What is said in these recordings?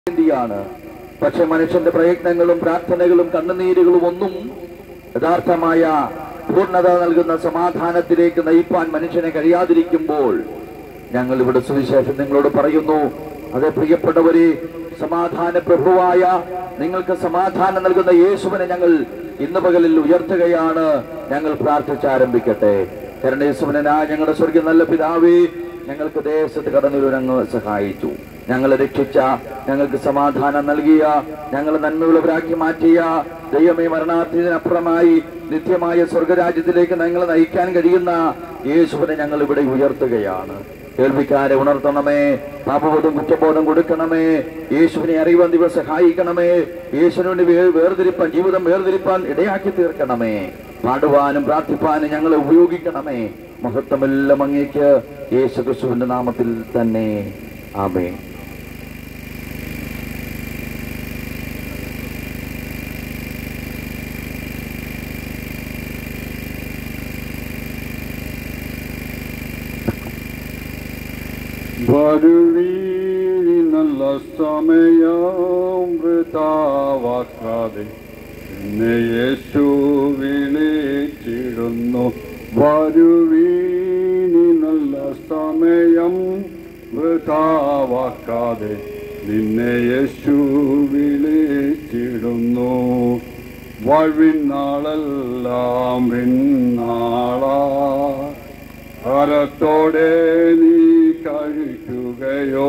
വേണ്ടിയാണ്. പക്ഷെ മനുഷ്യന്റെ പ്രയത്നങ്ങളും പ്രാർത്ഥനകളും കണ്ണുനീരുകളും ഒന്നും യഥാർത്ഥമായ പൂർണ്ണത നൽകുന്ന സമാധാനത്തിലേക്ക് നയിപ്പാൻ മനുഷ്യനെ കഴിയാതിരിക്കുമ്പോൾ ഞങ്ങൾ ഇവിടെ സുവിശേഷം നിങ്ങളോട് പറയുന്നു. അതേ പ്രിയപ്പെട്ടവരെ, സമാധാന പ്രഭുവായ നിങ്ങൾക്ക് സമാധാനം നൽകുന്ന യേശുവിനെ ഞങ്ങൾ ഇന്ന് പകലിൽ ഉയർത്തുകയാണ്. ഞങ്ങൾ പ്രാർത്ഥിച്ചാരംഭിക്കട്ടെ. കരുണേശുവിനായ ഞങ്ങളുടെ സ്വർഗ്ഗീയ നല്ല പിതാവേ, ഞങ്ങൾക്ക് ദേശത്ത് കടന്നുവരങ്ങ് സഹായിച്ചു. ഞങ്ങളെ രക്ഷിച്ച, ഞങ്ങൾക്ക് സമാധാനം നൽകിയ, ഞങ്ങളെ നന്മയുള്ളവരാക്കി മാറ്റിയ ദൈവമേ, മരണാർത്ഥത്തിനപ്പുറമായി നിത്യമായ സ്വർഗരാജ്യത്തിലേക്ക് ഞങ്ങളെ നയിക്കാൻ കഴിയുന്ന യേശുവിനെ ഞങ്ങൾ ഇവിടെ ഉയർത്തുകയാണ്. കേൾവിക്കാരെ ഉണർത്തണമേ, പാപബോധം കുറ്റബോധം കൊടുക്കണമേ. യേശുവിനെ അറിയുവാൻ ദിവസം സഹായിക്കണമേ. യേശുവിനെ വേർതിരിപ്പാൻ, ജീവിതം വേർതിരിപ്പാൻ ഇടയാക്കി തീർക്കണമേ. പാടുവാനും പ്രാർത്ഥിപ്പാനും ഞങ്ങളെ ഉപയോഗിക്കണമേ. മഹത്വമെല്ലാം അങ്ങേക്ക് യേശുക്രിസ്തുവിന്റെ നാമത്തിൽ തന്നെ. ആമേൻ. വരുവീനി നല്ല സമയം വൃഥാവാക്കാതെ എന്നെ യേശു വിളിച്ചിടുന്നു. വരുവീനി നല്ല സമയം വൃഥാവാക്കാതെ നിന്നെ യേശു വിളിച്ചിടുന്നു. വാഴ്വിനാളെല്ലാം വിണ്ണാളാ ഹരത്തോടെ നീ കഴിക്കുകയോ.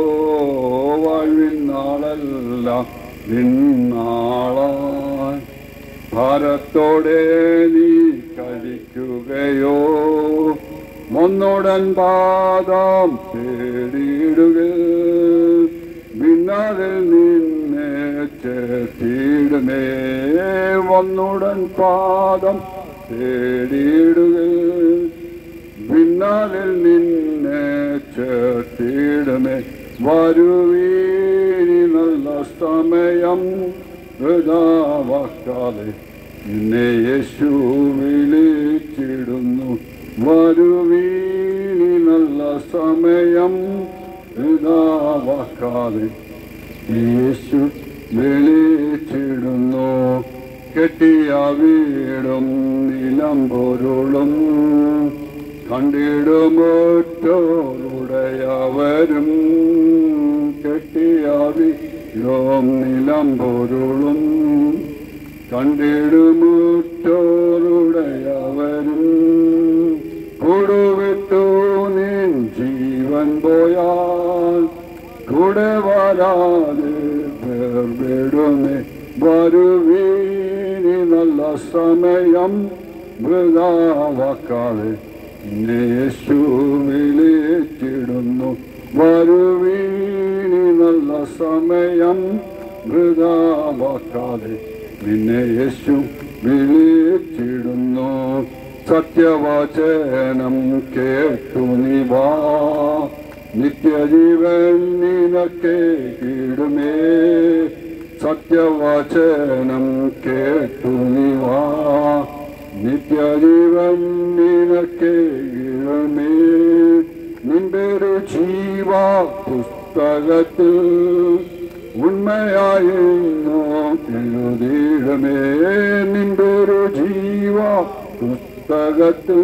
വാഴ്വിനാളെല്ലാം വിണ്ണാളായി ഭാരത്തോടെ നീ കഴിക്കുകയോ. ഒന്നുടൻ പാദം തേടിയിടുക, ഭിന്നതിൽ നിന്നെ ചേർത്തിടുമേ. ഒന്നുടൻ പാദം തേടിയിടുക, ഭിന്നതിൽ നിന്നെ ചേർത്തിടുമേ. വരുവീനി നല്ല സമയം വൃഥാവാക്കാതെ നിന്നെ യേശു വിളിച്ചിടുന്നു. വരുവീനി നല്ല സമയം വൃഥാവാക്കാതെ യേശു വിളിച്ചിടുന്നു. കെട്ടിയ വീടും നിലം പൊരുളും കണ്ടിടുമൊറ്റോരുടയവരും. കെട്ടിയ വീടും നിലം പൊരുളും കണ്ടിടുമൊറ്റോരുടയവരും. കൂടുവിട്ടു നിൻ ജീവൻ പോയാൽ കൂടെ വരാതെ വേർപെടുമേ. വരുവീനി നല്ല സമയം വൃഥാവാക്കാതെ നിന്നെ യേശു വിളിച്ചിടുന്നു. വരുവീനി നല്ല സമയം വൃഥാവാക്കാതെ നിന്നെ യേശു വിളിച്ചിടുന്നു. സത്യവചനം കേട്ടു നീ വാ, നിത്യജീവൻ നിനക്കേ കിടുമേ. സത്യവചനം കേട്ടു നീ വാ, നിത്യജീവൻ നിനക്കേ കിടുമേ. നിന്റെ ജീവ പുസ്തകത്തിൽ ഉണ്മയായിരുന്നു എഴുതിയിടമേ. നിന്റെ ജീവ പുസ്തകത്തിൽ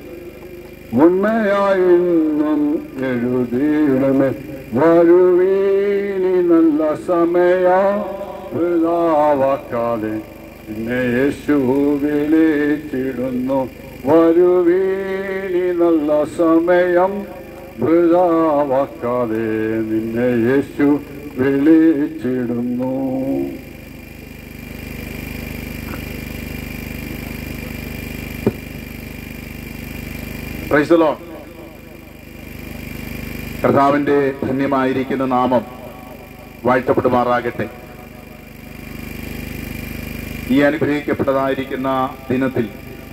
ഉണ്മയായിരുന്നു എഴുതിയിടമേ. വരുവീനി നല്ല സമയ വൃഥാവാക്കാതെ നിന്നെ യേശു വിളിച്ചിടുന്നു. വരുവീനി നല്ല സമയം വൃഥാവാക്കാതെ നിന്നെ യേശു വിളിച്ചിടുന്നു. Praise the Lord. കർത്താവിന്റെ ധന്യമായിരിക്കുന്ന നാമം വാഴ്ത്തപ്പെടുമാറാകട്ടെ. ഈ അനുഗ്രഹിക്കപ്പെട്ടതായിരിക്കുന്ന ദിനത്തിൽ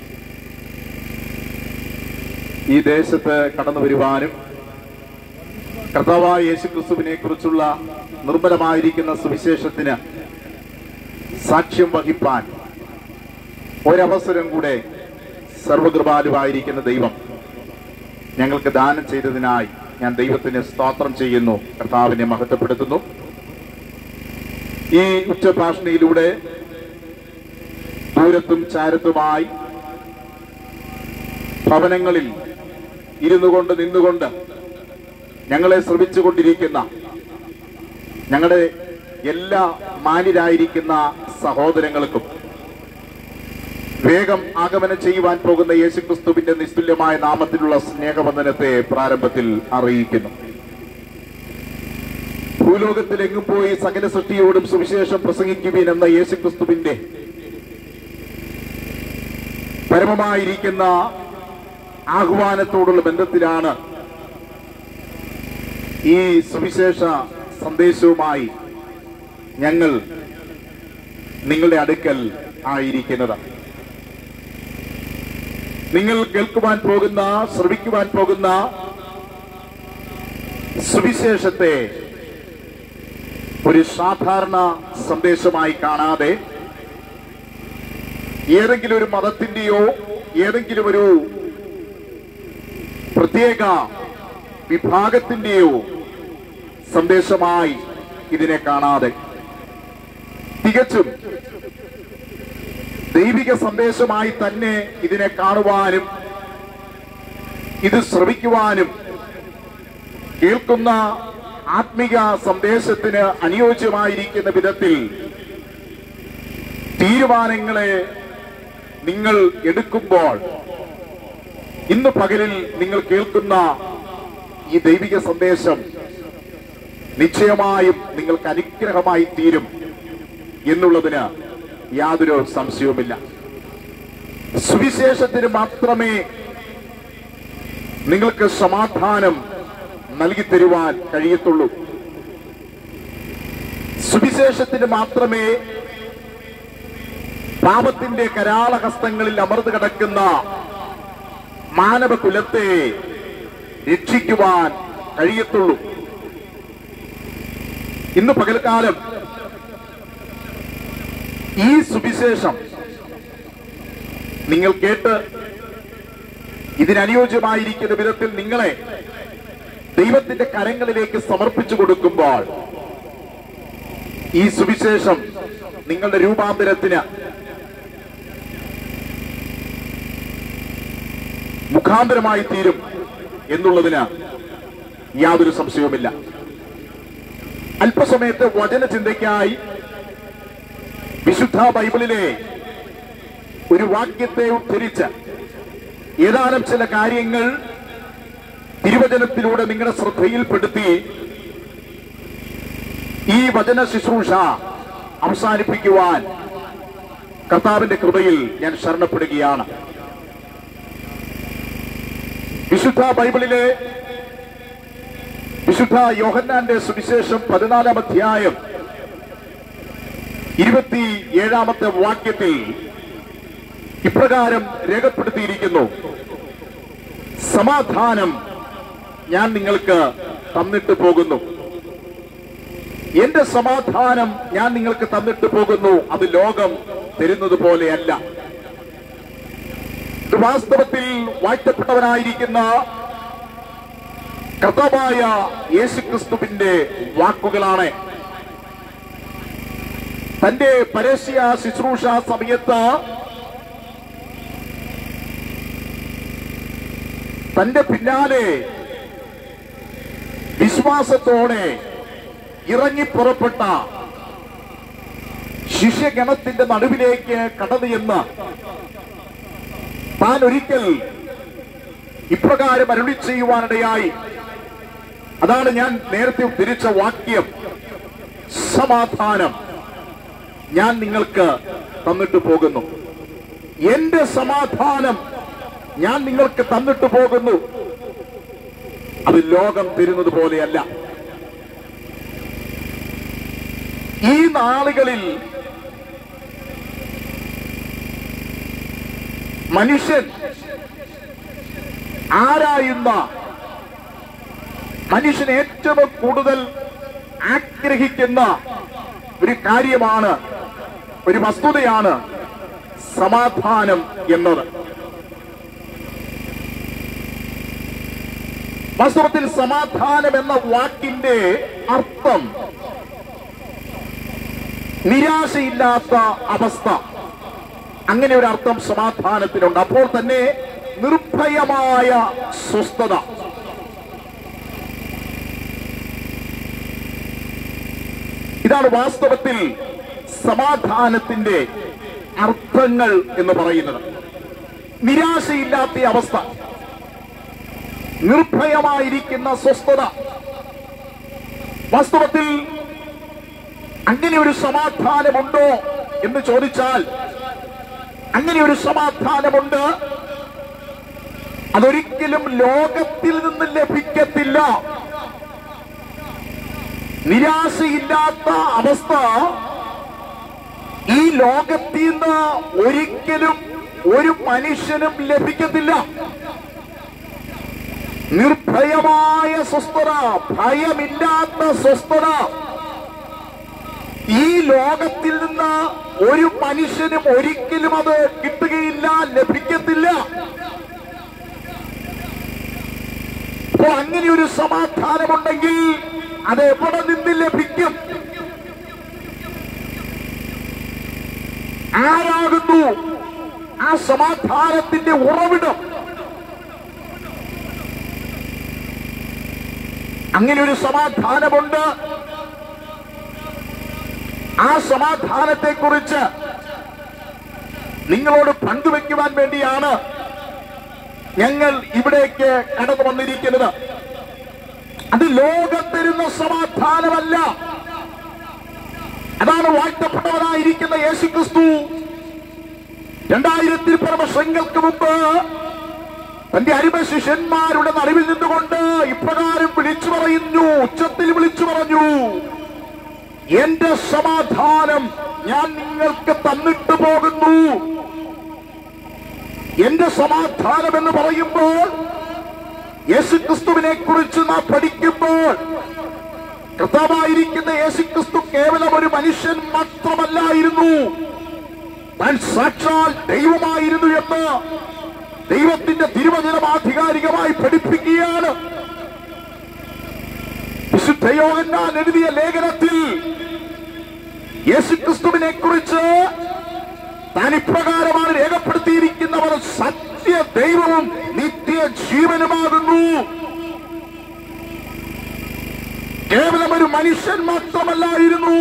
ഈ ദേശത്ത് കടന്നു വരുവാനും കർത്താവായ യേശുക്രിസ്തുവിനെ കുറിച്ചുള്ള നിർമ്മലമായിരിക്കുന്ന സുവിശേഷത്തിന് സാക്ഷ്യം വഹിപ്പാൻ ഒരവസരം കൂടെ സർവകൃപാലുവായിരിക്കുന്ന ദൈവം ഞങ്ങൾക്ക് ദാനം ചെയ്തതിനായി ഞാൻ ദൈവത്തിന് സ്തോത്രം ചെയ്യുന്നു, കർത്താവിനെ മഹത്വപ്പെടുത്തുന്നു. ഈ ഉച്ചഭാഷണിയിലൂടെ ദൂരത്തും ചാരത്തുമായി ഭവനങ്ങളിൽ ഇരുന്നുകൊണ്ട് നിന്നുകൊണ്ട് ഞങ്ങളെ ശ്രമിച്ചുകൊണ്ടിരിക്കുന്ന ഞങ്ങളുടെ എല്ലാ മാന്യരായിരിക്കുന്ന സഹോദരങ്ങൾക്കും വേഗം ആഗമനം ചെയ്യുവാൻ പോകുന്ന യേശുക്രിസ്തുവിന്റെ നിസ്തുല്യമായ നാമത്തിലുള്ള സ്നേഹവന്ദനത്തെ പ്രാരംഭത്തിൽ അറിയിക്കുന്നു. ഭൂലോകത്തിലെങ്ങും പോയി സകല സൃഷ്ടിയോടും സുവിശേഷം പ്രസംഗിക്കുവിൻ എന്ന യേശുക്രിസ്തുവിന്റെ പരമമായിരിക്കുന്ന ആഹ്വാനത്തോടുള്ള ബന്ധത്തിലാണ് ഈ സുവിശേഷ സന്ദേശവുമായി ഞങ്ങൾ നിങ്ങളുടെ അടുക്കൽ ആയിരിക്കുന്നത്. നിങ്ങൾ കേൾക്കുവാൻ പോകുന്ന, ശ്രവിക്കുവാൻ പോകുന്ന സുവിശേഷത്തെ ഒരു സാധാരണ സന്ദേശമായി കാണാതെ ഏതെങ്കിലും ഒരു മതത്തിന്റെയോ ഏതെങ്കിലും ഒരു പ്രത്യേക വിഭാഗത്തിന്റെയോ സന്ദേശമായി ഇതിനെ കാണാതെ തികച്ചും ദൈവിക സന്ദേശമായി തന്നെ ഇതിനെ കാണുവാനും ഇത് ശ്രവിക്കുവാനും കേൾക്കുന്ന ആത്മിക സന്ദേശത്തിന് അനുയോജ്യമായിരിക്കുന്ന വിധത്തിൽ തീരുമാനങ്ങളെ നിങ്ങൾ എടുക്കുമ്പോൾ ഇന്ന് പകലിൽ നിങ്ങൾ കേൾക്കുന്ന ഈ ദൈവിക സന്ദേശം നിശ്ചയമായും നിങ്ങൾക്ക് അനുഗ്രഹമായി തീരും എന്നുള്ളതിന് യാതൊരു സംശയവുമില്ല. സുവിശേഷത്തിന് മാത്രമേ നിങ്ങൾക്ക് സമാധാനം നൽകി തരുവാൻ കഴിയത്തുള്ളൂ. സുവിശേഷത്തിന് മാത്രമേ പാപത്തിന്റെ കരാളഹസ്തങ്ങളിൽ അമർന്നു കിടക്കുന്ന മാനവകുലത്തെ രക്ഷിക്കുവാൻ കഴിയത്തുള്ളൂ. ഇന്ന് പകൽക്കാലം ഈ സുവിശേഷം നിങ്ങൾ കേട്ട് ഇതിനനുയോജ്യമായിരിക്കുന്ന വിധത്തിൽ നിങ്ങളെ ദൈവത്തിന്റെ കരങ്ങളിലേക്ക് സമർപ്പിച്ചു കൊടുക്കുമ്പോൾ ഈ സുവിശേഷം നിങ്ങളുടെ രൂപാന്തരത്തിന് മുഖാന്തരമായി തീരും എന്നുള്ളതിന് യാതൊരു സംശയവുമില്ല. അല്പസമയത്തെ വചന ചിന്തയ്ക്കായി വിശുദ്ധ ബൈബിളിലെ ഒരു വാക്യത്തെ ഉദ്ധരിച്ച് ഏതാനും ചില കാര്യങ്ങൾ തിരുവചനത്തിലൂടെ നിങ്ങളുടെ ശ്രദ്ധയിൽപ്പെടുത്തി ഈ വചന ശുശ്രൂഷ അവസാനിപ്പിക്കുവാൻ കർത്താവിന്റെ കൃപയിൽ ഞാൻ ശരണപ്പെടുകയാണ്. വിശുദ്ധ ബൈബിളിലെ വിശുദ്ധ യോഹന്നാന്റെ സുവിശേഷം 14-ാം അധ്യായം 27-ാമത്തെ വാക്യത്തിൽ ഇപ്രകാരം രേഖപ്പെടുത്തിയിരിക്കുന്നു: സമാധാനം ഞാൻ നിങ്ങൾക്ക് തന്നിട്ട് പോകുന്നു, എന്റെ സമാധാനം ഞാൻ നിങ്ങൾക്ക് തന്നിട്ട് പോകുന്നു, അത് ലോകം തരുന്നത് പോലെയല്ല. ഇത് വാസ്തവത്തിൽ വാഴ്ത്തപ്പെട്ടവനായിരിക്കുന്ന കർത്താവായ യേശുക്രിസ്തുവിന്റെ വാക്കുകളാണ്. തന്റെ പരസ്യ ശുശ്രൂഷ സമയത്ത് തന്റെ പിന്നാലെ വിശ്വാസത്തോടെ ഇറങ്ങിപ്പുറപ്പെട്ട ശിഷ്യഗണത്തിന്റെ നടുവിലേക്ക് കടന്നു എന്ന് താൻ ഒരിക്കൽ ഇപ്രകാരം അരുളി ചെയ്യുവാനിടയായി. അതാണ് ഞാൻ നേരത്തെ ഉദ്ധരിച്ച വാക്യം: സമാധാനം ഞാൻ നിങ്ങൾക്ക് തന്നിട്ട് പോകുന്നു, എന്റെ സമാധാനം ഞാൻ നിങ്ങൾക്ക് തന്നിട്ട് പോകുന്നു, അത് ലോകം തരുന്നത് പോലെയല്ല. ഈ നാളുകളിൽ മനുഷ്യൻ ആരായുന്ന, മനുഷ്യൻ ഏറ്റവും കൂടുതൽ ആഗ്രഹിക്കുന്ന ഒരു കാര്യമാണ്, ഒരു വസ്തുതയാണ് സമാധാനം എന്നത്. വാസ്തവത്തിൽ സമാധാനം എന്ന വാക്കിന്റെ അർത്ഥം നിരാശയില്ലാത്ത അവസ്ഥ, അങ്ങനെ ഒരു അർത്ഥം സമാധാനത്തിനുണ്ട്. അപ്പോൾ തന്നെ നിർഭയമായ സ്വസ്ഥത. ഇതാണ് വാസ്തവത്തിൽ സമാധാനത്തിന്റെ അർത്ഥങ്ങൾ എന്ന് പറയുന്നത്. നിരാശയില്ലാത്ത അവസ്ഥ, നിർഭയമായിരിക്കുന്ന സ്വസ്ഥത. വാസ്തവത്തിൽ അങ്ങനെ ഒരു സമാധാനമുണ്ടോ എന്ന് ചോദിച്ചാൽ, അങ്ങനെ ഒരു സമാധാനമുണ്ട്. അതൊരിക്കലും ലോകത്തിൽ നിന്ന് ലഭിക്കത്തില്ല. നിരാശയില്ലാത്ത അവസ്ഥ ഈ ലോകത്തിൽ നിന്ന് ഒരിക്കലും ഒരു മനുഷ്യനും ലഭിക്കത്തില്ല. നിർഭയമായ സ്വസ്ഥത, ഭയമില്ലാത്ത സ്വസ്ഥത ഈ ലോകത്തിൽ നിന്ന് ഒരു മനുഷ്യനും ഒരിക്കലും അത് കിട്ടുകയില്ല, ലഭിക്കത്തില്ല. അപ്പോൾ അങ്ങനെ ഒരു സമാധാനമുണ്ടെങ്കിൽ അത് എവിടെ നിന്ന് ലഭിക്കും? ആരാകുന്നു ആ സമാധാനത്തിന്റെ ഉറവിടം? അങ്ങനെ ഒരു സമാധാനമുണ്ട്. ആ സമാധാനത്തെ കുറിച്ച് നിങ്ങളോട് പങ്കുവെക്കുവാൻ വേണ്ടിയാണ് ഞങ്ങൾ ഇവിടേക്ക് കടന്നു വന്നിരിക്കുന്നത്. അത് ലോകം തരുന്ന സമാധാനമല്ല. അതാണ് വാഴ്ത്തപ്പെട്ടവനായിരിക്കുന്ന യേശുക്രിസ്തു 2000 വർഷങ്ങൾക്ക് മുമ്പ് തന്റെ അരിമ ശിഷ്യന്മാരുടെ നടുവിൽ നിന്നുകൊണ്ട് ഇപ്രകാരം വിളിച്ചു പറയുന്നു, ഉച്ചത്തിൽ വിളിച്ചു പറഞ്ഞു, എന്റെ സമാധാനം ഞാൻ നിങ്ങൾക്ക് തന്നിട്ട് പോകുന്നു. എന്റെ സമാധാനം എന്ന് പറയുമ്പോൾ യേശുക്രിസ്തുവിനെ കുറിച്ച് നാം പഠിക്കുമ്പോൾ കർത്താവായിരിക്കുന്ന യേശുക്രിസ്തു കേവലം ഒരു മനുഷ്യൻ മാത്രമല്ലായിരുന്നു, താൻ സാക്ഷാൽ ദൈവമായിരുന്നു എന്ന് ദൈവത്തിന്റെ തിരുവചനം ആധികാരികമായി പഠിപ്പിക്കുകയാണ്. വിശുദ്ധ യോഹന്നാൻ എഴുതിയ ലേഖനത്തിൽ യേശുക്രിസ്തുവിനെ കുറിച്ച് താൻ ഇപ്രകാരമാണ് രേഖപ്പെടുത്തിയിരിക്കുന്നവർ സത്യ ദൈവവും നിത്യ ജീവനുമാകുന്നു. കേവലം ഒരു മനുഷ്യൻ മാത്രമല്ലായിരുന്നു.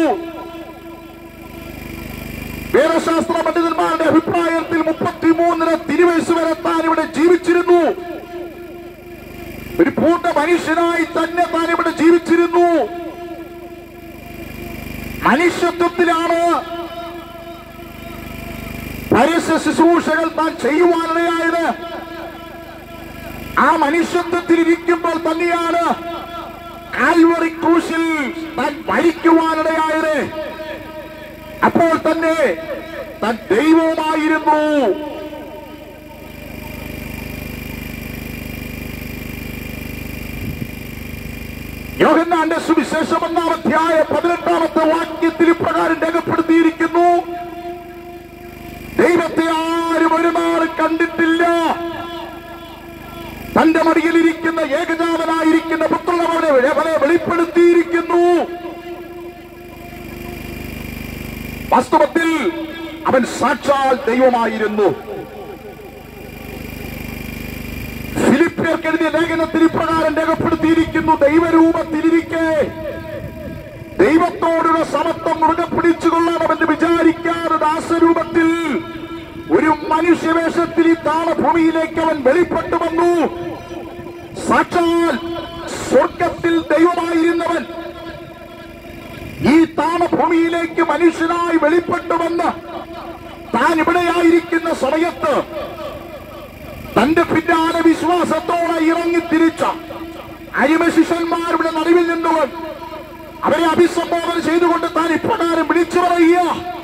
വേദശാസ്ത്ര പണ്ഡിതന്മാരുടെ അഭിപ്രായത്തിൽ 33 തിരുവയസ്സ് വരെ താൻ ഇവിടെ ജീവിച്ചിരുന്നു. ഒരു പൂർണ്ണ മനുഷ്യനായി തന്നെ താൻ ഇവിടെ ജീവിച്ചിരുന്നു. മനുഷ്യത്വത്തിലാണ് പരസ്യ ശുശ്രൂഷകൾ താൻ ചെയ്യുവാനിടയായത്. ആ മനുഷ്യത്വത്തിൽ ഇരിക്കുമ്പോൾ തന്നെയാണ് കാൽവറി ക്രൂശിൽ താൻ മരിക്കുവാനിടയായത്. അപ്പോൾ തന്നെ താൻ ദൈവമായിരുന്നു. യോഹന്നാന്റെ സുവിശേഷം 1-ാം അധ്യായം 18-ാമത്തെ വാക്യത്തിൽ ഇപ്രകാരം രേഖപ്പെടുത്തിയിരിക്കുന്നു, ദൈവത്തെ ആരും ഒരു നാൾ കണ്ടിട്ടില്ല, തന്റെ മടിയിലിരിക്കുന്ന ഏകജാതനായിരിക്കുന്ന പുത്രനെ വെളിപ്പെടുത്തിയിരിക്കുന്നു. വാസ്തവത്തിൽ അവൻ സാക്ഷാൽ ദൈവമായിരുന്നു. ഫിലിപ്പിയർക്ക് എഴുതിയ ലേഖനത്തിൽ ഇപ്രകാരം രേഖപ്പെടുത്തിയിരിക്കുന്നു, ദൈവരൂപത്തിലിരിക്കെ ദൈവത്തോടുള്ള സമത്വം മുറുകെ പിടിച്ചുകൊള്ളണമെന്ന് വിചാരിക്കാതെ ദാസരൂപത്തിൽ ഒരു മനുഷ്യവേഷത്തിൽ ഈ താളഭൂമിയിലേക്ക് അവൻ വെളിപ്പെട്ടു വന്നു. സാക്ഷാൽ സ്വർഗത്തിൽ ദൈവമായിരുന്നവൻ ഈ താളഭൂമിയിലേക്ക് മനുഷ്യനായി വെളിപ്പെട്ടു വന്ന് താൻ ഇവിടെയായിരിക്കുന്ന സമയത്ത് തന്റെ പിന്നാലെ വിശ്വാസത്തോടെ ഇറങ്ങിത്തിരിച്ച അരിമ ശിഷ്യന്മാരുടെ നടുവിൽ നിന്നുകൊണ്ട് അവരെ അഭിസംബോധന ചെയ്തുകൊണ്ട് താൻ ഇപ്രകാരം വിളിച്ചു പറയുക,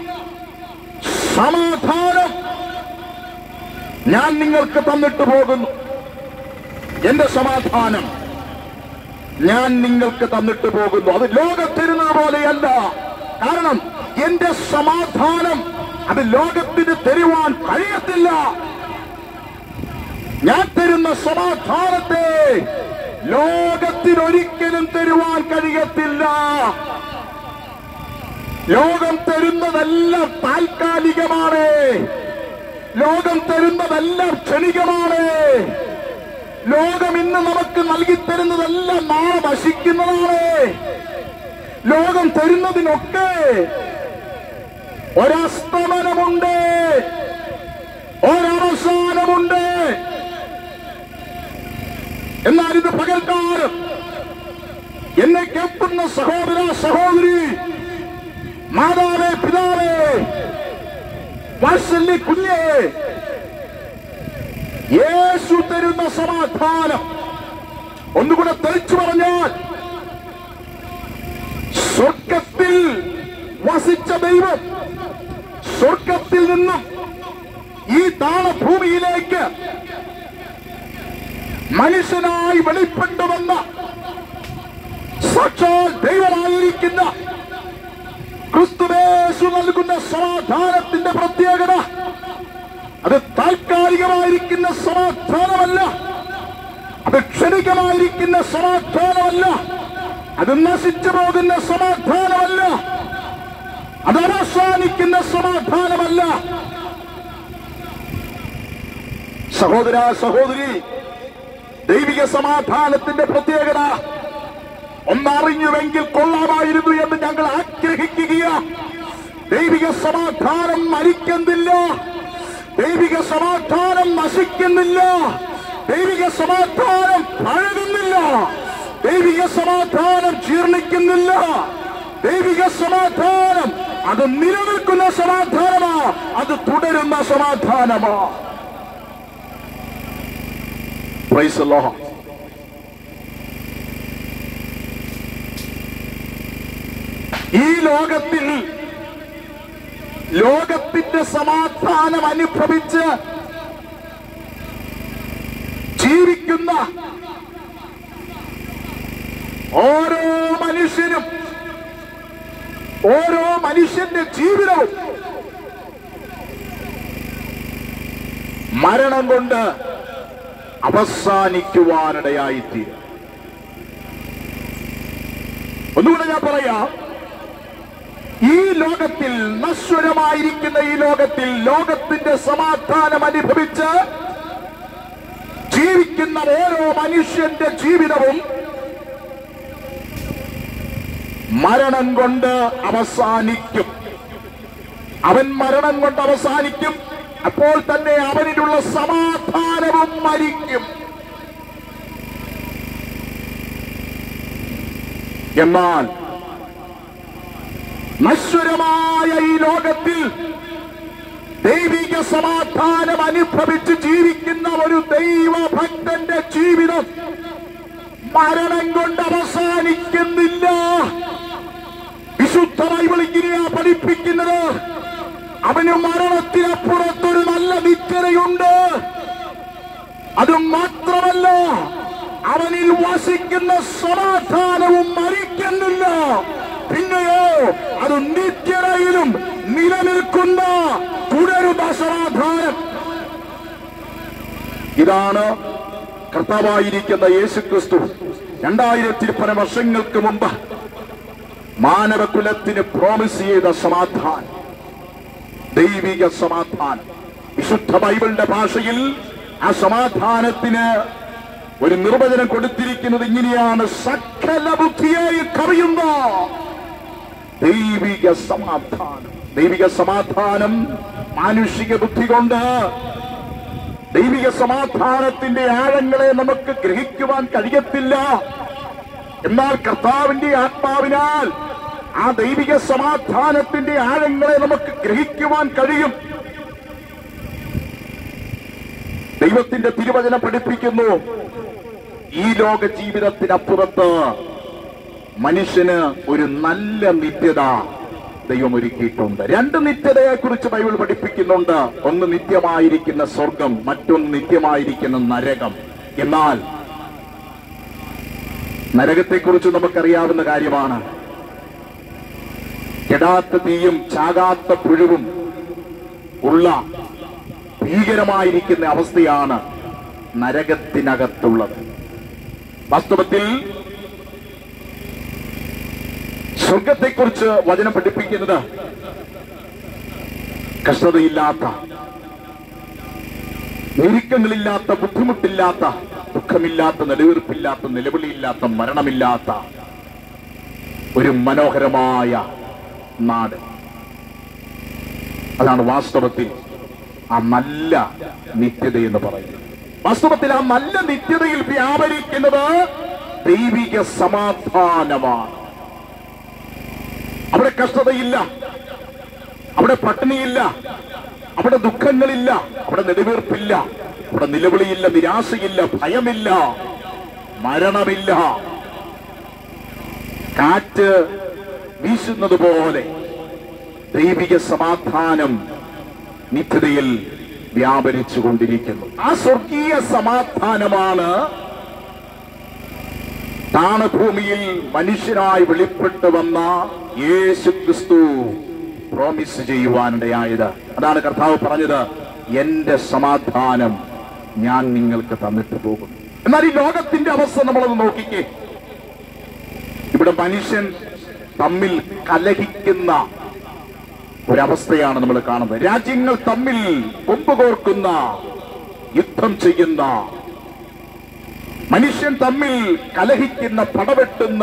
സമാധാനം ഞാൻ നിങ്ങൾക്ക് തന്നിട്ട് പോകുന്നു. എന്റെ സമാധാനം ഞാൻ നിങ്ങൾക്ക് തന്നിട്ട് പോകുന്നു. അത് ലോകത്തിരുന്നത് പോലെയല്ല. കാരണം എന്റെ സമാധാനം അത് ലോകത്തിന് തരുവാൻ കഴിയത്തില്ല. ഞാൻ തരുന്ന സമാധാനത്തെ ലോകത്തിനൊരിക്കലും തരുവാൻ കഴിയത്തില്ല. ലോകം തരുന്നതെല്ലാം താൽക്കാലികമാണ്. ലോകം തരുന്നതെല്ലാം ക്ഷണികമാണ്. ലോകം ഇന്ന് നമുക്ക് നൽകിത്തരുന്നതെല്ലാം നാളെ നശിക്കുന്നതാണ്. ലോകം തരുന്നതിനൊക്കെ ഒരസ്തമനമുണ്ട്, ഒരവസാനമുണ്ട്. എന്നാൽ ഇത് പകൽക്കാലം എന്നെ കേൾക്കുന്ന സഹോദര സഹോദരി, മാതാവേ പിതാവേ, വാത്സല്യ കുഞ്ഞേ, യേശു തരുന്ന സമാധാനം ഒന്നുകൂടെ തെളിച്ചു പറഞ്ഞാൽ, സ്വർഗത്തിൽ വസിച്ച ദൈവം സ്വർഗത്തിൽ നിന്നും ഈ താളഭൂമിയിലേക്ക് മനുഷ്യനായി വെളിപ്പെട്ടുവന്ന സാക്ഷാൽ ദൈവമായിരിക്കുന്ന ക്രിസ്തുയേശു നൽകുന്ന സമാധാനത്തിന്റെ പ്രത്യേകത അത് താൽക്കാലികമായിരിക്കുന്ന സമാധാനമല്ല, അത് ക്ഷണികമായിരിക്കുന്ന സമാധാനമല്ല, അത് നശിച്ചു പോകുന്ന സമാധാനമല്ല, അത് അവസാനിക്കുന്ന സമാധാനമല്ല. സഹോദര സഹോദരി, ദൈവിക സമാധാനത്തിന്റെ പ്രത്യേകത ഒന്നറിഞ്ഞുവെങ്കിൽ കൊള്ളാമായിരുന്നു എന്ന് ഞങ്ങൾ ആഗ്രഹിക്കുകയാണ്. ദൈവിക സമാധാനം മരിക്കുന്നില്ല, ദൈവിക സമാധാനം നശിക്കുന്നില്ല, ദൈവിക സമാധാനം പഴകുന്നില്ല, ദൈവിക സമാധാനം ജീർണിക്കുന്നില്ല. ദൈവിക സമാധാനം അത് നിലനിൽക്കുന്ന സമാധാനമാ, അത് തുടരുന്ന സമാധാനമാ. Price the Lord. ഈ ലോകത്തിൽ ലോകത്തിന്റെ സമാധാനം അനുഭവിച്ച് ജീവിക്കുന്ന ഓരോ മനുഷ്യനും, ഓരോ മനുഷ്യന്റെ ജീവിതവും മരണം കൊണ്ട് അവസാനിക്കുവാനിടയായിത്തീരും. ഒന്നുകൂടെ ഞാൻ പറയാം, ഈ ലോകത്തിൽ, നശ്വരമായിരിക്കുന്ന ഈ ലോകത്തിൽ ലോകത്തിന്റെ സമാധാനം അനുഭവിച്ച് ജീവിക്കുന്ന ഓരോ മനുഷ്യന്റെ ജീവിതവും മരണം കൊണ്ട് അവസാനിക്കും. അവൻ മരണം കൊണ്ട് അവസാനിക്കും, അപ്പോൾ തന്നെ അവനിലുള്ള സമാധാനവും മരിക്കും. എന്നാൽ നശ്വരമായ ഈ ലോകത്തിൽ ദൈവിക സമാധാനം അനുഭവിച്ച് ജീവിക്കുന്ന ഒരു ദൈവഭക്തന്റെ ജീവിതം മരണം കൊണ്ട് അവസാനിക്കുന്നില്ല. വിശുദ്ധ ബൈബിൾ ഇങ്ങനെയാ പഠിപ്പിക്കുന്നത്. അവന് മരണത്തിനപ്പുറത്തൊരു നല്ല നിത്യതയുണ്ട്. അത് മാത്രമല്ല, അവനിൽ വസിക്കുന്ന സമാധാനവും മരിക്കുന്നില്ല. പിന്നെയോ അത് നിത്യതയിലും നിലനിൽക്കുന്ന തുടരുന്ന സമാധാനം. ഇതാണ് കർത്താവായിരിക്കുന്ന യേശുക്രിസ്തു 2000 വർഷങ്ങൾക്ക് മുമ്പ് മാനവകുലത്തിന് പ്രോമിസ് ചെയ്ത സമാധാനം, ദൈവിക സമാധാനം. വിശുദ്ധ ബൈബിളിന്റെ ഭാഷയിൽ ആ സമാധാനത്തിന് ഒരു നിർവചനം കൊടുത്തിരിക്കുന്നത് ഇങ്ങനെയാണ്: സകല ബുദ്ധിയായി കവിയുന്ന ദൈവിക സമാധാനം. ദൈവിക സമാധാനം മാനുഷിക ബുദ്ധി കൊണ്ട് ദൈവിക സമാധാനത്തിന്റെ ആഴങ്ങളെ നമുക്ക് ഗ്രഹിക്കുവാൻ കഴിയത്തില്ല. എന്നാൽ കർത്താവിന്റെ ആത്മാവിനാൽ ആ ദൈവിക സമാധാനത്തിന്റെ ആഴങ്ങളെ നമുക്ക് ഗ്രഹിക്കുവാൻ കഴിയും. ദൈവത്തിന്റെ തിരുവചനം പഠിപ്പിക്കുന്നു, ഈ ലോക ജീവിതത്തിനപ്പുറത്ത് മനുഷ്യന് ഒരു നല്ല നിത്യത ദൈവം ഒരുക്കിയിട്ടുണ്ട്. 2 നിത്യതയെ കുറിച്ച് ബൈബിൾ പഠിപ്പിക്കുന്നുണ്ട്. ഒന്ന് നിത്യമായിരിക്കുന്ന സ്വർഗം, മറ്റൊന്ന് നിത്യമായിരിക്കുന്ന നരകം. എന്നാൽ നരകത്തെക്കുറിച്ച് നമുക്കറിയാവുന്ന കാര്യമാണ്. കെടാത്ത തീയും ചാകാത്ത പുഴുവും ഉള്ള ഭീകരമായിരിക്കുന്ന അവസ്ഥയാണ് നരകത്തിനകത്തുള്ളത്. വാസ്തവത്തിൽ സ്വർഗത്തെക്കുറിച്ച് വചനം പഠിപ്പിക്കുന്നത് കഷ്ടതയില്ലാത്ത, ഞെരുക്കങ്ങളില്ലാത്ത, ബുദ്ധിമുട്ടില്ലാത്ത, ദുഃഖമില്ലാത്ത, നെടുവീർപ്പില്ലാത്ത, നിലവിളിയില്ലാത്ത, മരണമില്ലാത്ത ഒരു മനോഹരമായ നാട്. അതാണ് വാസ്തവത്തിൽ ആ നല്ല നിത്യത എന്ന് പറയുന്നത്. വാസ്തവത്തിൽ ആ നല്ല നിത്യതയിൽ വ്യാപരിക്കുന്നത് ദൈവിക സമാധാനമാണ്. അവിടെ കഷ്ടതയില്ല, അവിടെ പട്ടിണിയില്ല, അവിടെ ദുഃഖങ്ങളില്ല, അവിടെ നെടുവീർപ്പില്ല, അവിടെ നിലവിളിയില്ല, നിരാശയില്ല, ഭയമില്ല, മരണമില്ല. കാറ്റ് വീശുന്നത് പോലെ ദൈവിക സമാധാനം നിത്യതയിൽ വ്യാപരിച്ചു കൊണ്ടിരിക്കുന്നു. ആ സ്വർഗീയ സമാധാനമാണ് താണഭൂമിയിൽ മനുഷ്യനായി വെളിപ്പെട്ടു വന്ന യേശു ക്രിസ്തു പ്രോമിസ് ചെയ്യുവാനിടയായത്. അതാണ് കർത്താവ് പറഞ്ഞത്, എന്റെ സമാധാനം ഞാൻ നിങ്ങൾക്ക് തന്നിട്ട് പോകും. എന്നാൽ ഈ ലോകത്തിന്റെ അവസ്ഥ നമ്മളത് നോക്കിക്കേ. ഇവിടെ മനുഷ്യൻ തമ്മിൽ കലഹിക്കുന്ന ഒരവസ്ഥയാണ് നമ്മൾ കാണുന്നത്. രാജ്യങ്ങൾ തമ്മിൽ കൊമ്പുകോർക്കുന്ന, യുദ്ധം ചെയ്യുന്ന, മനുഷ്യൻ തമ്മിൽ കലഹിക്കുന്ന, പടവെട്ടുന്ന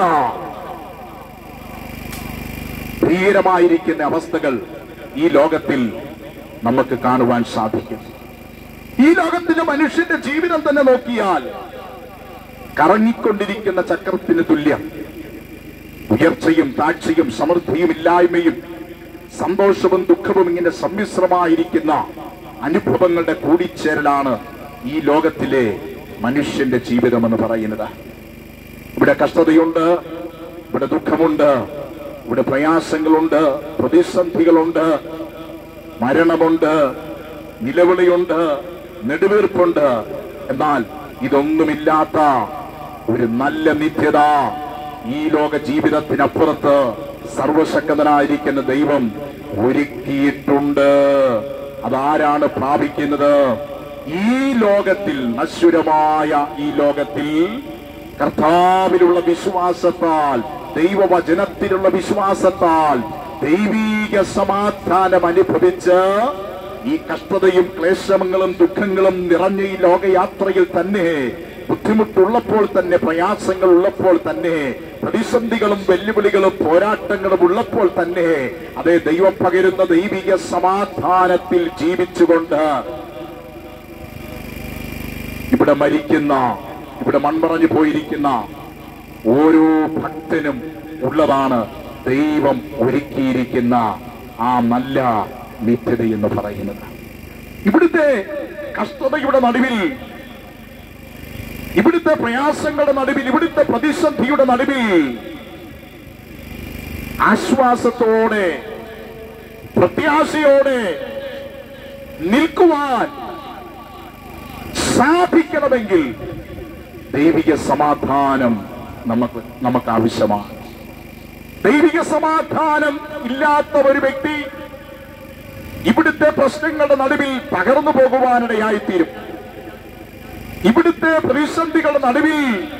ധീരമായിരിക്കുന്ന അവസ്ഥകൾ ഈ ലോകത്തിൽ നമുക്ക് കാണുവാൻ സാധിക്കും. ഈ ലോകത്തിലെ മനുഷ്യന്റെ ജീവിതം തന്നെ നോക്കിയാൽ കറങ്ങിക്കൊണ്ടിരിക്കുന്ന ചക്രത്തിന് തുല്യം. ഉയർച്ചയും താഴ്ചയും സമൃദ്ധിയും ഇല്ലായ്മയും സന്തോഷവും ദുഃഖവും ഇങ്ങനെ സമ്മിശ്രമായിരിക്കുന്ന അനുഭവങ്ങളുടെ കൂടിച്ചേരലാണ് ഈ ലോകത്തിലെ മനുഷ്യന്റെ ജീവിതം എന്ന് പറയുന്നത്. ഇവിടെ കഷ്ടതയുണ്ട്, ഇവിടെ ദുഃഖമുണ്ട്, ഇവിടെ പ്രയാസങ്ങളുണ്ട്, പ്രതിസന്ധികളുണ്ട്, മരണമുണ്ട്, നിലവിളിയുണ്ട്, നെടുവീർപ്പുണ്ട്. എന്നാൽ ഇതൊന്നുമില്ലാത്ത ഒരു നല്ല നിത്യത ഈ ലോക ജീവിതത്തിനപ്പുറത്ത് സർവശക്തനായിരിക്കുന്ന ദൈവം ഒരുക്കിയിട്ടുണ്ട്. അതാരാണ് പ്രാപിക്കുന്നത്? ഈ ലോകത്തിൽ, നശ്വരമായ ഈ ലോകത്തിൽ കർത്താവിലുള്ള വിശ്വാസത്താൽ, ദൈവവചനത്തിലുള്ള വിശ്വാസത്താൽ ദൈവീക സമാധാനം അനുഭവിച്ച് ഈ കഷ്ടതയും ക്ലേശങ്ങളും ദുഃഖങ്ങളും നിറഞ്ഞ ഈ ലോകയാത്രയിൽ തന്നെ, ബുദ്ധിമുട്ടുള്ളപ്പോൾ തന്നെ, പ്രയാസങ്ങൾ ഉള്ളപ്പോൾ തന്നെ, പ്രതിസന്ധികളും വെല്ലുവിളികളും പോരാട്ടങ്ങളും ഉള്ളപ്പോൾ തന്നെ അതേ ദൈവം പകരുന്ന ദൈവിക സമാധാനത്തിൽ ജീവിച്ചുകൊണ്ട് ഇവിടെ മരിക്കുന്ന, ഇവിടെ മൺമറഞ്ഞു പോയിരിക്കുന്ന ഓരോ ഭക്തനും ഉള്ളതാണ് ദൈവം ഒരുക്കിയിരിക്കുന്ന ആ നല്ല നിത്യത എന്ന് പറയുന്നത്. ഇവിടുത്തെ കഷ്ടതയുടെ നടുവിൽ, ഇവിടുത്തെ പ്രയാസങ്ങളുടെ നടുവിൽ, ഇവിടുത്തെ പ്രതിസന്ധിയുടെ നടുവിൽ ആശ്വാസത്തോടെ, പ്രത്യാശയോടെ നിൽക്കുവാൻ സാധിക്കണമെങ്കിൽ ദൈവിക സമാധാനം നമുക്ക് ആവശ്യമാണ്. ദൈവിക സമാധാനം ഇല്ലാത്ത ഒരു വ്യക്തി ഇവിടുത്തെ പ്രശ്നങ്ങളുടെ നടുവിൽ തകർന്നു പോകുവാനിടയായിത്തീരും. ഇവിടുത്തെ പ്രതിസന്ധികളുടെ നടുവിൽ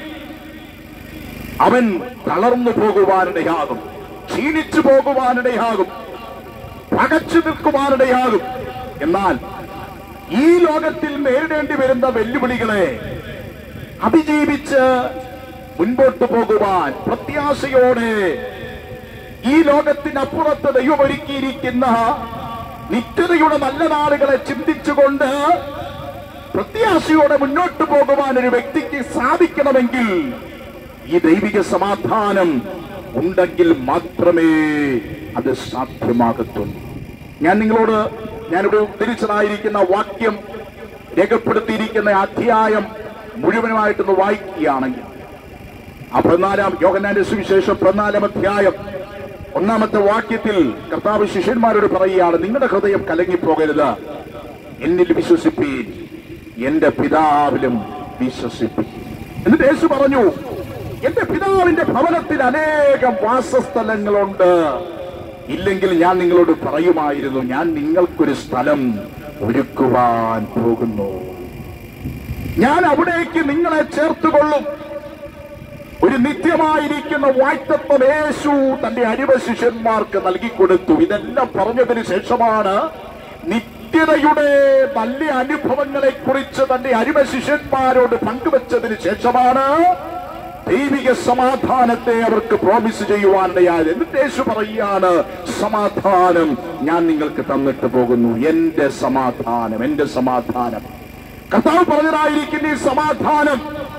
അവൻ തളർന്നു പോകുവാനിടയാകും, ക്ഷീണിച്ചു പോകുവാനിടയാകും, പകച്ചു നിൽക്കുവാനിടയാകും. എന്നാൽ ഈ ലോകത്തിൽ നേരിടേണ്ടി വരുന്ന വെല്ലുവിളികളെ അതിജീവിച്ച് മുൻപോട്ട് പോകുവാൻ പ്രത്യാശയോടെ ഈ ലോകത്തിനപ്പുറത്ത് ദൈവമൊരുക്കിയിരിക്കുന്ന നിത്യതയുടെ നല്ല നാളുകളെ ചിന്തിച്ചുകൊണ്ട് പ്രത്യാശയോടെ മുന്നോട്ട് പോകുവാൻ ഒരു വ്യക്തിക്ക് സാധിക്കണമെങ്കിൽ ഈ ദൈവിക സമാധാനം ഉണ്ടെങ്കിൽ മാത്രമേ അത് സാധ്യമാകത്തുള്ളൂ. ഞാനിവിടെ ഉദ്ധരിച്ചതായിരിക്കുന്ന വാക്യം, രേഖപ്പെടുത്തിയിരിക്കുന്ന അധ്യായം മുഴുവനുമായിട്ടൊന്ന് വായിക്കുകയാണെങ്കിൽ, ആ 14 യോഹന്നാന്റെ സുവിശേഷം 14 അധ്യായം 1 വാക്യത്തിൽ കർത്താവ് ശിഷ്യന്മാരോട് പറയുകയാണ്, നിങ്ങളുടെ ഹൃദയം കലങ്ങിപ്പോകരുത്, എന്നിൽ വിശ്വസിപ്പീൻ, എന്റെ പിതാവിലും വിശ്വസിപ്പീൻ. എന്നിട്ട് യേശു പറഞ്ഞു, എന്റെ പിതാവിന്റെ ഭവനത്തിൽ അനേകം വാസസ്ഥലങ്ങളുണ്ട്, ഇല്ലെങ്കിൽ ഞാൻ നിങ്ങളോട് പറയുമായിരുന്നു, ഞാൻ നിങ്ങൾക്കൊരു സ്ഥലം ഒരുക്കുവാൻ പോകുന്നു, ഞാൻ അവിടേക്ക് നിങ്ങളെ ചേർത്തുകൊള്ളും. ഒരു നിത്യമായിരിക്കുന്ന വാഗ്ദത്തം യേശു തന്റെ അരിമശിഷ്യന്മാർക്ക് നൽകിക്കൊടുത്തു. ഇതെല്ലാം പറഞ്ഞതിന് ശേഷമാണ് നിത്യതയുടെ നല്ല അനുഭവങ്ങളെ കുറിച്ച് തന്റെ അരിമശിഷ്യന്മാരോട് പങ്കുവച്ചതിന് ശേഷമാണ് ദൈവിക സമാധാനത്തെ അവർക്ക് പ്രോമിസ് ചെയ്യുവാനിടയായത്. എന്നിട്ട് യേശു പറയുകയാണ്, സമാധാനം ഞാൻ നിങ്ങൾക്ക് തന്നിട്ട് പോകുന്നു, എന്റെ സമാധാനം, എന്റെ സമാധാനം. കർത്താവ് പറഞ്ഞതായിരിക്കുന്ന ഈ സമാധാനം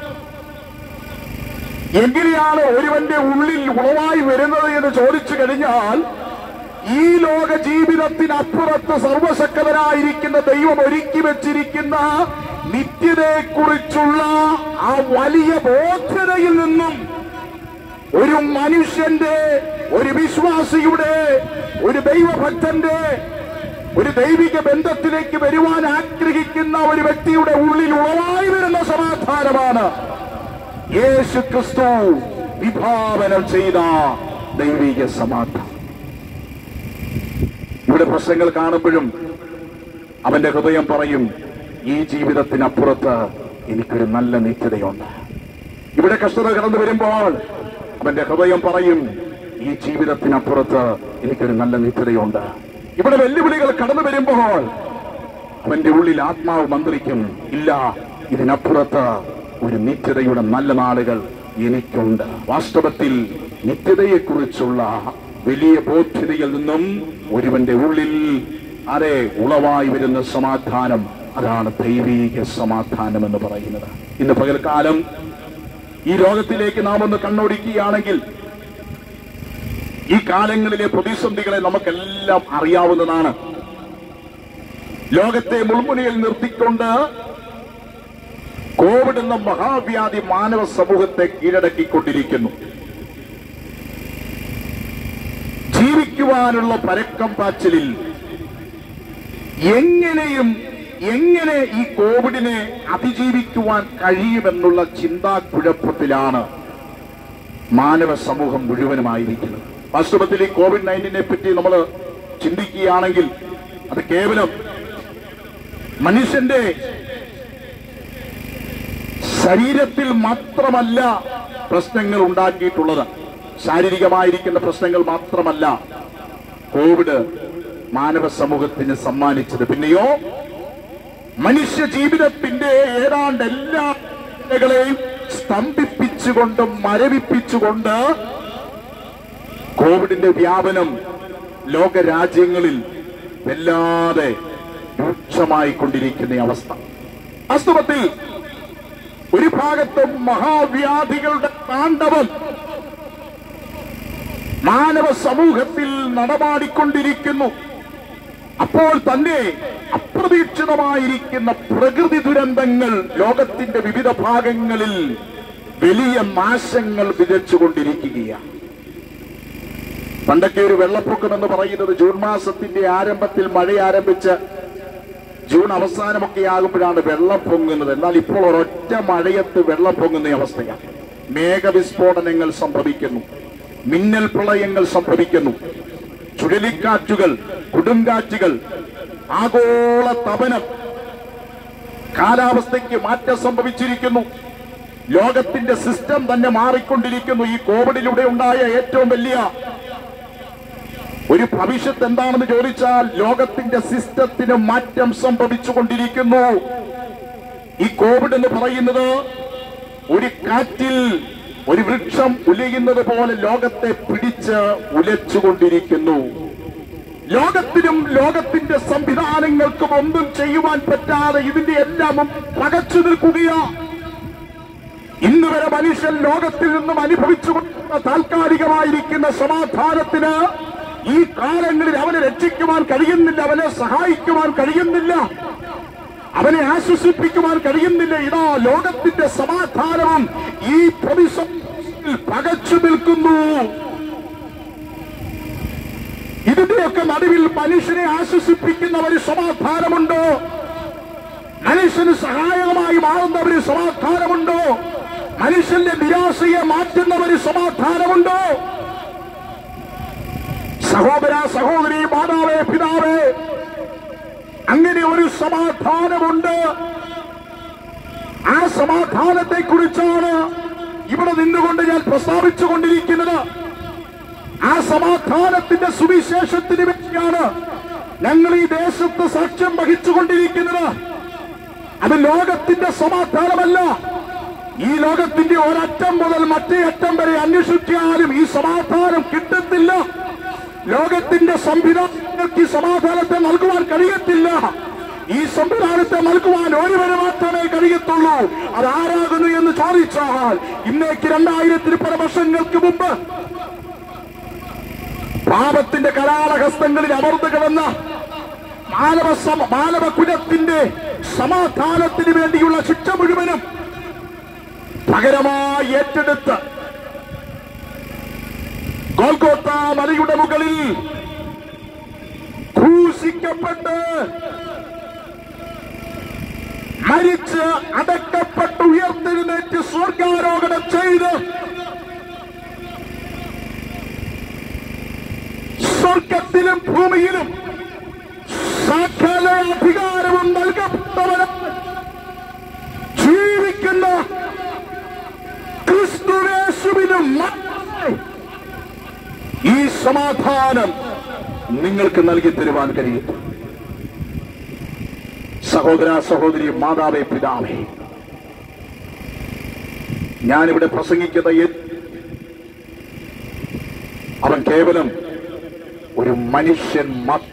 എങ്ങനെയാണ് ഒരുവന്റെ ഉള്ളിൽ ഉളവായി വരുന്നത് എന്ന് ചോദിച്ചു കഴിഞ്ഞാൽ, ഈ ലോക ജീവിതത്തിനപ്പുറത്ത് സർവശക്തനായിരിക്കുന്ന ദൈവം ഒരുക്കി വെച്ചിരിക്കുന്ന നിത്യതയെക്കുറിച്ചുള്ള ആ വലിയ ബോധ്യതയിൽ നിന്നും ഒരു മനുഷ്യന്റെ, ഒരു വിശ്വാസിയുടെ, ഒരു ദൈവഭക്തന്റെ, ഒരു ദൈവിക ബന്ധത്തിലേക്ക് വരുവാൻ ആഗ്രഹിക്കുന്ന ഒരു വ്യക്തിയുടെ ഉള്ളിൽ ഉളവായി വരുന്ന സമാധാനമാണ് യേശു ക്രിസ്തു വിഭാവനം ചെയ്ത ദൈവിക സമാധാനം. ഇവിടെ പ്രശ്നങ്ങൾ കാണുമ്പോഴും അവന്റെ ഹൃദയം പറയും, ഈ ജീവിതത്തിനപ്പുറത്ത് എനിക്കൊരു നല്ല നിത്യതയുണ്ട്. ഇവിടെ കഷ്ടത കടന്നു വരുമ്പോൾ അവന്റെ ഹൃദയം പറയും, ഈ ജീവിതത്തിനപ്പുറത്ത് എനിക്കൊരു നല്ല നിത്യതയുണ്ട്. ഇവിടെ വെല്ലുവിളികൾ കടന്നു വരുമ്പോൾ അവന്റെ ഉള്ളിൽ ആത്മാവ് മന്ത്രിക്കും, ഇല്ല, ഇതിനപ്പുറത്ത് ഒരു നിത്യതയുടെ നല്ല നാളുകൾ എനിക്കുണ്ട്. വാസ്തവത്തിൽ നിത്യതയെക്കുറിച്ചുള്ള വലിയ ബോധ്യതയിൽ നിന്നും ഒരുവന്റെ ഉള്ളിൽ ഉളവായി വരുന്ന സമാധാനം, അതാണ് ദൈവീക സമാധാനം എന്ന് പറയുന്നത്. ഇന്ന് പകൽക്കാലം ഈ ലോകത്തിലേക്ക് നാം ഒന്ന് കണ്ണോടിക്കുകയാണെങ്കിൽ ഈ കാലങ്ങളിലെ പ്രതിസന്ധികളെ നമുക്കെല്ലാം അറിയാവുന്നതാണ്. ലോകത്തെ മുൾമുനയിൽ നിർത്തിക്കൊണ്ട് കോവിഡ് എന്ന മഹാവ്യാധി മാനവ സമൂഹത്തെ കീഴടക്കിക്കൊണ്ടിരിക്കുന്നു. ജീവിക്കുവാനുള്ള പരക്കം പാച്ചിലിൽ എങ്ങനെ ഈ കോവിഡിനെ അതിജീവിക്കുവാൻ കഴിയുമെന്നുള്ള ചിന്താക്കുഴപ്പത്തിലാണ് മാനവ സമൂഹം മുഴുവനുമായിരിക്കുന്നത്. വാസ്തവത്തിൽ ഈ കോവിഡ്-19 പറ്റി നമ്മൾ ചിന്തിക്കുകയാണെങ്കിൽ അത് കേവലം മനുഷ്യന്റെ ശരീരത്തിൽ മാത്രമല്ല പ്രശ്നങ്ങൾ ഉണ്ടാക്കിയിട്ടുള്ളത്, ശാരീരികമായിരിക്കുന്ന പ്രശ്നങ്ങൾ മാത്രമല്ല കോവിഡ് മാനവ സമൂഹത്തിന് സമ്മാനിച്ചത്. പിന്നെയോ മനുഷ്യ ജീവിതത്തിന്റെ ഏതാണ്ട് എല്ലാ മേഖലകളെയും സ്തംഭിപ്പിച്ചുകൊണ്ടും മരവിപ്പിച്ചുകൊണ്ട് കോവിഡിന്റെ വ്യാപനം ലോകരാജ്യങ്ങളിൽ വല്ലാതെ രൂക്ഷമായിക്കൊണ്ടിരിക്കുന്ന അവസ്ഥ. വാസ്തവത്തിൽ ഒരു ഭാഗത്തും മഹാവ്യാധികളുടെ താണ്ഡവം മാനവ സമൂഹത്തിൽ നടമാടിക്കൊണ്ടിരിക്കുന്നു. അപ്പോൾ തന്നെ അപ്രതീക്ഷിതമായിരിക്കുന്ന പ്രകൃതി ദുരന്തങ്ങൾ ലോകത്തിന്റെ വിവിധ ഭാഗങ്ങളിൽ വലിയ നാശങ്ങൾ വിതച്ചുകൊണ്ടിരിക്കുകയാണ്. പണ്ടൊക്കെ ഒരു വെള്ളപ്പൊക്കം എന്ന് പറയുന്നത് ജൂൺ മാസത്തിന്റെ ആരംഭത്തിൽ മഴ ആരംഭിച്ച് ജൂൺ അവസാനമൊക്കെ ആകുമ്പോഴാണ് വെള്ളം പൊങ്ങുന്നത്. എന്നാൽ ഇപ്പോൾ ഒരൊറ്റ മഴയത്ത് വെള്ളം പൊങ്ങുന്ന അവസ്ഥയാണ്. മേഘവിസ്ഫോടനങ്ങൾ സംഭവിക്കുന്നു, മിന്നൽ പ്രളയങ്ങൾ സംഭവിക്കുന്നു, ചുഴലിക്കാറ്റുകൾ, കൊടുങ്കാറ്റുകൾ, ആഗോള തപനം, കാലാവസ്ഥയ്ക്ക് മാറ്റം സംഭവിച്ചിരിക്കുന്നു. ലോകത്തിന്റെ സിസ്റ്റം തന്നെ മാറിക്കൊണ്ടിരിക്കുന്നു. ഈ കോവിഡിലൂടെ ഉണ്ടായ ഏറ്റവും വലിയ ഒരു ഭവിഷ്യത്ത് എന്താണെന്ന് ചോദിച്ചാൽ ലോകത്തിന്റെ സിസ്റ്റത്തിന് മാറ്റം സംഭവിച്ചുകൊണ്ടിരിക്കുന്നു. ഈ കോവിഡ് എന്ന് പറയുന്നത് ഒരു കാറ്റിൽ ഒരു വൃക്ഷം ഉലയുന്നത് പോലെ ലോകത്തെ പിടിച്ച് ഉലച്ചുകൊണ്ടിരിക്കുന്നു. ലോകത്തിനും ലോകത്തിന്റെ സംവിധാനങ്ങൾക്കും ഒന്നും ചെയ്യുവാൻ പറ്റാതെ ഇതിന്റെ എല്ലാം പകച്ചു നിൽക്കുകയാണ്. ഇന്ന് വരെ മനുഷ്യൻ ലോകത്തിൽ നിന്നും അനുഭവിച്ചുകൊണ്ടിരുന്ന താൽക്കാലികമായിരിക്കുന്ന സമാധാനത്തിന് ഈ കാലങ്ങളിൽ അവനെ രക്ഷിക്കുവാൻ കഴിയുന്നില്ല, അവനെ സഹായിക്കുവാൻ കഴിയുന്നില്ല, അവനെ ആശ്വസിപ്പിക്കുവാൻ കഴിയുന്നില്ല. ഇതാ ലോകത്തിന്റെ സമാധാനവും ഈ പ്രതിസന്ധിയിൽ പകച്ചു നിൽക്കുന്നു. ഇതിന്റെയൊക്കെ നടുവിൽ മനുഷ്യനെ ആശ്വസിപ്പിക്കുന്ന ഒരു സമാധാനമുണ്ടോ? മനുഷ്യന് സഹായകമായി മാറുന്ന ഒരു സമാധാനമുണ്ടോ? മനുഷ്യന്റെ നിരാശയെ മാറ്റുന്ന ഒരു സമാധാനമുണ്ടോ? സഹോദര, സഹോദരി, മാതാവേ, പിതാവേ, അങ്ങനെ ഒരു സമാധാനമുണ്ട്. ആ സമാധാനത്തെ കുറിച്ചാണ് ഇവിടെ നിന്നുകൊണ്ട് ഞാൻ പ്രസ്താവിച്ചു കൊണ്ടിരിക്കുന്നത്. ആ സമാധാനത്തിന്റെ സുവിശേഷത്തിന് വേണ്ടിയാണ് ഞങ്ങൾ ഈ ദേശത്ത് സാക്ഷ്യം വഹിച്ചുകൊണ്ടിരിക്കുന്നത്. അത് ലോകത്തിന്റെ സമാധാനമല്ല. ഈ ലോകത്തിന്റെ ഒരറ്റം മുതൽ മറ്റേ അറ്റം വരെ അന്വേഷിച്ചാലും ഈ സമാധാനം കിട്ടത്തില്ല. ലോകത്തിന്റെ സംവിധാനങ്ങൾക്ക് ഈ സമാധാനത്തെ നൽകുവാൻ കഴിയത്തില്ല. ഈ സംവിധാനത്തെ നൽകുവാൻ ഒരുവന് മാത്രമേ കഴിയത്തുള്ളൂ. അതാരാകുന്നു എന്ന് ചോദിച്ചാൽ, ഇന്നേക്ക് 2000 വർഷങ്ങൾക്ക് മുമ്പ് പാപത്തിന്റെ കരാളഹസ്തങ്ങളിൽ അമർന്നു കിടന്ന മാനവകുലത്തിന്റെ സമാധാനത്തിന് വേണ്ടിയുള്ള ശിക്ഷ മുഴുവനും പകരമായി ഏറ്റെടുത്ത് ഗോൽഗോത്ത മലയുടെ മുകളിൽ ക്രൂശിക്കപ്പെട്ട് മരിച്ച് അടക്കപ്പെട്ട് ഉയർത്തെഴുന്നേറ്റ് സ്വർഗാരോഹണം ചെയ്ത് സ്വർഗത്തിലും ഭൂമിയിലും സകല അധികാരവും നൽകപ്പെട്ടവന് ജീവിക്കുന്ന ക്രിസ്തുയേശുവിനും ഈ സമാധാനം നിങ്ങൾക്ക് നൽകി തരുവാൻ കഴിയും. സഹോദര സഹോദരി, മാതാവേ, പിതാവേ, ഞാനിവിടെ പ്രസംഗിക്കുന്ന അവൻ കേവലം ഒരു മനുഷ്യൻ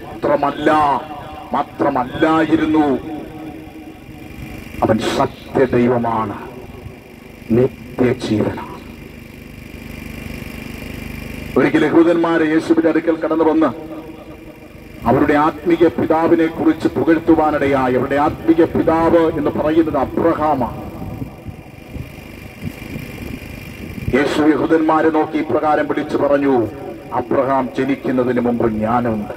മാത്രമല്ലായിരുന്നു. അവൻ സത്യദൈവമാണ്, നിത്യജീവനാണ്. ഒരിക്കൽ യഹൂദന്മാരെ യേശുവിന്റെ അടുക്കൽ കടന്നു വന്ന് അവരുടെ ആത്മീയ പിതാവിനെ കുറിച്ച് പുകഴ്ത്തുവാനിടയായി. അവരുടെ ആത്മീയ പിതാവ് എന്ന് പറയുന്നത് അബ്രഹാമാണ്. യേശു യഹൂദന്മാരെ നോക്കി ഇപ്രകാരം വിളിച്ചു പറഞ്ഞു, അബ്രഹാം ജനിക്കുന്നതിന് മുമ്പ് ഞാനുണ്ട്.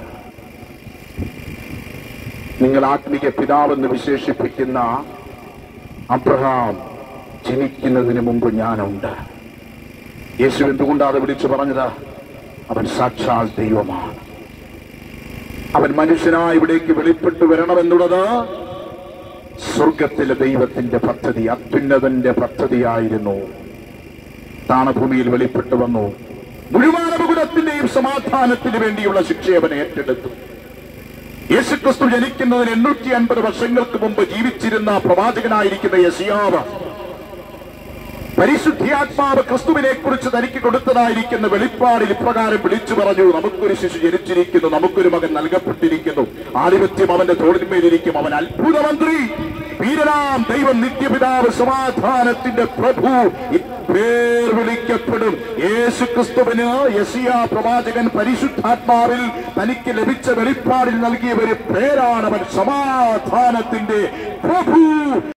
നിങ്ങൾ ആത്മീയ പിതാവെന്ന് വിശേഷിപ്പിക്കുന്ന അബ്രഹാം ജനിക്കുന്നതിന് മുമ്പ് ഞാനുണ്ട്. യേശു എന്തുകൊണ്ടാണ് അത് വിളിച്ചു പറഞ്ഞത്? അവൻ സാക്ഷാൽ ദൈവമാണ്. അവൻ മനുഷ്യനായി ഇവിടേക്ക് വെളിപ്പെട്ടു വരണമെന്നുള്ളത് സ്വർഗത്തിലെ ദൈവത്തിന്റെ പദ്ധതി, അത്യുന്നതന്റെ പദ്ധതിയായിരുന്നു. താണഭൂമിയിൽ വെളിപ്പെട്ടു വന്നു. മുഴുവനകുലത്തിന്റെയും സമാധാനത്തിന് വേണ്ടിയുള്ള ശിക്ഷ അവൻ ഏറ്റെടുത്തു. യേശുക്രിസ്തു ജനിക്കുന്നതിന് 850 വർഷങ്ങൾക്ക് മുമ്പ് ജീവിച്ചിരുന്ന പ്രവാചകനായിരിക്കുന്ന യെശയ്യാവ് പരിശുദ്ധാത്മാവ് ക്രിസ്തുവിനെ കുറിച്ച് തനിക്ക് കൊടുത്തതായിരിക്കുന്ന വെളിപ്പാടിൽ ഇപ്രകാരം വിളിച്ചു പറഞ്ഞു, നമുക്കൊരു ശിശു ജനിച്ചിരിക്കുന്നു, നമുക്കൊരു മകൻ നൽകപ്പെട്ടിരിക്കുന്നു, ആധിപത്യം അവന്റെ തോളിന്മേലിരിക്കും, അവൻ അത്ഭുതമന്ത്രി, വീരനാം ദൈവം, നിത്യപിതാവ്, സമാധാനത്തിന്റെ പ്രഭു പേർ വിളിക്കപ്പെടും. യേശുക്രിസ്തുവിന് യെശയ്യാ പ്രവാചകൻ പരിശുദ്ധാത്മാവിൽ തനിക്ക് ലഭിച്ച വെളിപ്പാടിൽ നൽകിയ ഒരു പേരാണ് അവൻ സമാധാനത്തിന്റെ പ്രഭു.